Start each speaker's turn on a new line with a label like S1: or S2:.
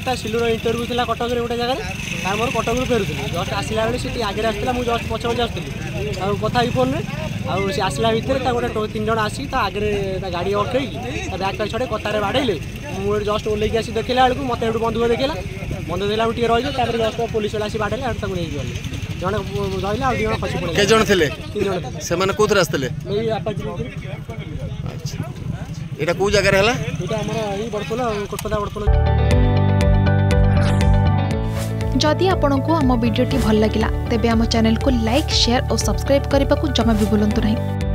S1: Just सिलुर interview था कटक गोटे जगह तार मोर कटक फेरुली जस्ट आसला बेले सी आगे आसला मुझे जस्ट पचे पचे आसती कथा फोन में आउ सी आसला भितर गोटे 3 जन आसी आगे गाड़ी अटकई बैग पैक छड़े कतार बाड़े मुझे जस्ट ओल्ल आसी देखला बेलू मत बंधुक देखला बंधुक देखला टे रही जस्ट पुलिस वाला आसी बाड़े नहीं गले जड़े रहा जन खसी पड़े
S2: के जन थे
S1: 3 जन
S2: से कौन आसते एटा को जगह है
S1: बड़पोल कोटपदा बड़पोल।
S3: जदि आपंक आम भिडी भल लगा तेब आम चैनल को लाइक शेयर और सब्सक्राइब करने को जमा भी भूलु नहीं।